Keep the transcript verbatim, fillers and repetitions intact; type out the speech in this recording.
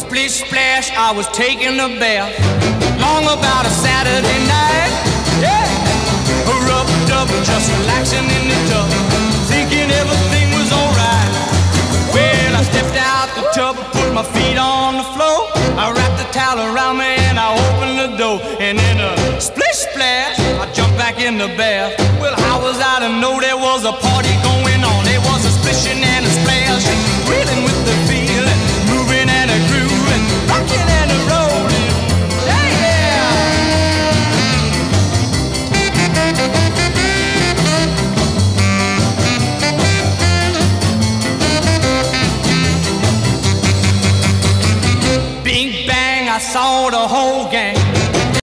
Splish splash, I was taking a bath. Long about a Saturday night. Yeah, rubbed up, just relaxing in the tub, thinking everything was alright. Well, I stepped out the tub, put my feet on the floor. I wrapped the towel around me and I opened the door. And in a splish splash, I jumped back in the bath. Well, how was I to know there was a party going on? There was a splishing and a splash, reeling with the feeling, moving and a grooving, rocking and a rolling. Yeah, yeah. Bing bang, I saw the whole gang.